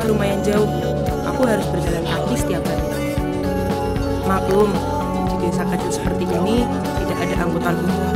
sekolah lumayan jauh. Aku harus berjalan kaki setiap hari. Maklum, di desa kecil seperti ini tidak ada angkutan umum.